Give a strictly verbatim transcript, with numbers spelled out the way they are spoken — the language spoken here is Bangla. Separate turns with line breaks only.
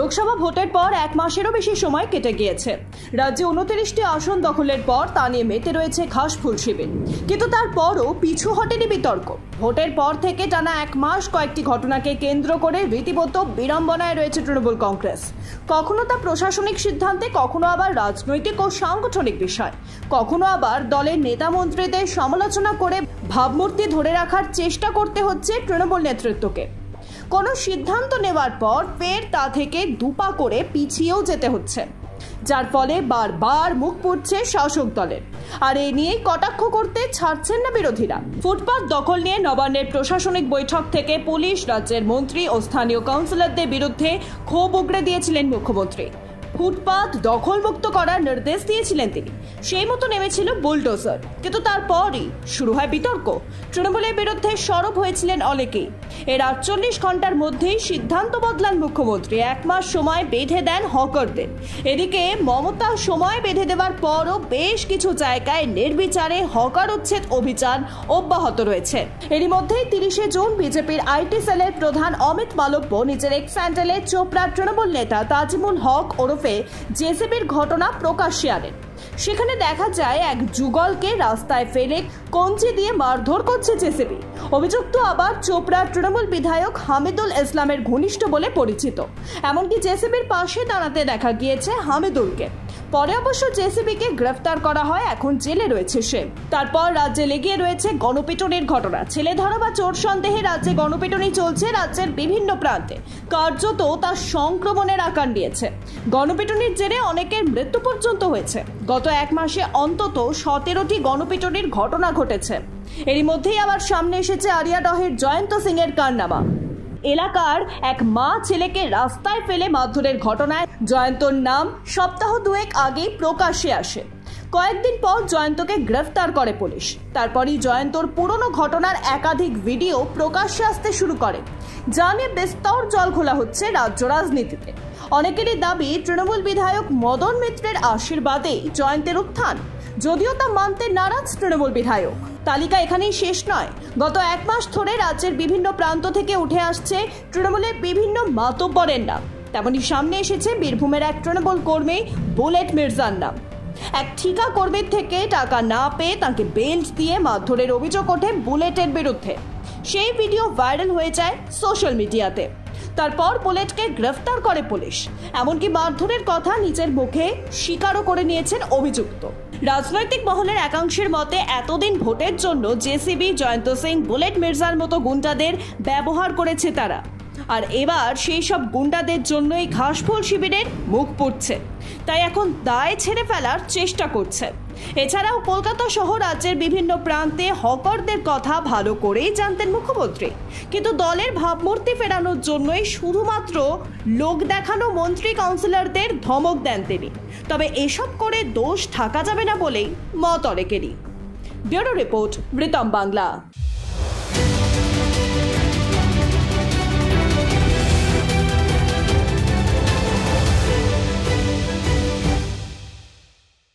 লোকসভা ভোটের পর এক মাসেরও বেশি সময় কেটে গিয়েছে। রাজ্যে উনত্রিশটি আসন দখলের পর তা নিয়ে মেতে রয়েছে ঘাসফুল শিবির, কিন্তু তারপরও পিছু হটেনি বিতর্ক। ভোটের পর থেকে টানা এক মাস কয়েকটি ঘটনাকে কেন্দ্র করে রীতিমতো বিড়ম্বনায় রয়েছে তৃণমূল কংগ্রেস। কখনো তা প্রশাসনিক সিদ্ধান্তে, কখনো আবার রাজনৈতিক ও সাংগঠনিক বিষয়, কখনো আবার দলের নেতা মন্ত্রীদের সমালোচনা করে ভাবমূর্তি ধরে রাখার চেষ্টা করতে হচ্ছে তৃণমূল নেতৃত্বকে। কোনো সিদ্ধান্ত নেওয়ার পর ফের তা থেকে দুপা করে পিছিয়েও যেতে হচ্ছে, যার ফলে বারবার মুখ পুড়ছে শাসক দলের। আর এ নিয়েই কটাক্ষ করতে ছাড়ছেন না বিরোধীরা। ফুটপাত দখল নিয়ে নবান্নের প্রশাসনিক বৈঠক থেকে পুলিশ, রাজ্যের মন্ত্রী ও স্থানীয় কাউন্সিলরদের বিরুদ্ধে ক্ষোভ উগড়ে দিয়েছিলেন মুখ্যমন্ত্রী। ফুটপাত দখলমুক্ত করার নির্দেশ দিয়েছিলেন তিনি। সেই মতো নেমেছিল বুলডোজার, কিন্তু তারপরই শুরু হয় বিতর্ক। তৃণমূলের বিরুদ্ধে সরব হয়েছিলেন অনেকেই। এর আটচল্লিশ ঘন্টার মধ্যেই সিদ্ধান্ত বদলান মুখ্যমন্ত্রী। এক মাস সময় বেঁধে দেন হকারদের। এদিকে মমতা সময় বেঁধে দেওয়ার পরও বেশ কিছু জায়গায় নির্বিচারে হকার উচ্ছেদ অভিযান অব্যাহত রয়েছে। এরই মধ্যেই তিরিশে জুন বিজেপির আইটি সেলের প্রধান অমিত মালব্য নিজের এক্স হ্যান্ডেলে চোপড়ার তৃণমূল নেতা তাজিমুল হক ওরফে জেসিবির ঘটনা প্রকাশ্যে আনেন। সেখানে দেখা যায় এক যুগলকে রাস্তায় ফেলে কঞ্চি দিয়ে মারধর করছে জেসিবি। অভিযুক্ত আবার চোপড়ার তৃণমূল বিধায়ক হামিদুল ইসলামের ঘনিষ্ঠ বলে পরিচিত। এমনকি জেসিবির পাশে দাঁড়াতে দেখা গিয়েছে হামিদুলকে। পরে অবশ্য জেসিবিকে গ্রেফতার করা হয়, এখন জেলে রয়েছে সে। তারপর রাজ্যে লেগে রয়েছে গণপিটুনির ঘটনা। ছেলে ধরা বা চোর সন্দেহে রাজ্যে গণপিটুনি চলছে রাজ্যের বিভিন্ন প্রান্তে। কার্যত তা সংক্রমণের আকার নিয়েছে। গণপিটুনির জেরে অনেকের মৃত্যু পর্যন্ত হয়েছে। গত এক মাসে অন্তত সতেরোটি গণপিটুনির ঘটনা ঘটেছে। এরই মধ্যেই আবার সামনে এসেছে আরিয়াডহের জয়ন্ত সিং এর কারনামা। এলাকার এক মা ছেলেকে রাস্তায় ফেলে মারধরের ঘটনায় জয়ন্তর নাম সপ্তাহ দুয়েক আগেই প্রকাশ্যে আসে। কয়েকদিন পর জয়ন্তকে গ্রেফতার করে পুলিশ। তারপরই জয়ন্তর পুরনো ঘটনার একাধিক ভিডিও প্রকাশ্যে আসতে শুরু করে, যা নিয়ে বিস্তর জল খোলা হচ্ছে রাজ্য রাজনীতিতে। অনেকেরই দাবি তৃণমূল বিধায়ক মদন মিত্রের আশীর্বাদেই জয়ন্তের উত্থান, যদিও তা মানতে নারাজ তৃণমূল বিধায়ক। তালিকা এখানেই শেষ নয়। গত এক মাস ধরে রাজ্যের বিভিন্ন প্রান্ত থেকে উঠে আসছে তৃণমূলের বিভিন্ন মাতব্বরের নাম। তেমনি সামনে এসেছে বীরভূমের এক তৃণমূল কর্মী বুলেট মির্জার নাম। এক ঠিকা কর্মীর থেকে টাকা না পেয়ে তাকে বেল্ট দিয়ে মারধরের অভিযোগ ওঠে বুলেটের বিরুদ্ধে। সেই ভিডিও ভাইরাল হয়ে যায় সোশ্যাল মিডিয়াতে। তারপর বুলেটকে গ্রেফতার করে পুলিশ। এমনকি মারধরের কথা নিজের মুখে স্বীকারও করে নিয়েছেন অভিযুক্ত। রাজনৈতিক মহলের একাংশের মতে এতদিন ভোটের জন্য জেসিবি, জয়ন্ত সিং, বুলেট মির্জার মতো গুন্ডাদের ব্যবহার করেছে তারা। আর এবার সেই সব গুন্ডাদের জন্যই ঘাসফুল শিবিরের মুখ পুড়ছে। তাই এখন দায় ছেড়ে ফেলার চেষ্টা করছে। এছাড়াও কলকাতা সহ রাজ্যের বিভিন্ন প্রান্তে হকারদের কথা ভালো করেই জানতেন মুখ্যমন্ত্রী, কিন্তু দলের ভাবমূর্তি ফেরানোর জন্যই শুধুমাত্র লোক দেখানো মন্ত্রী কাউন্সিলরদের ধমক দেন তিনি। তবে এসব করে দোষ থাকা যাবে না বলেই মত অনেকেরই। Bureau report, Ritam Bangla.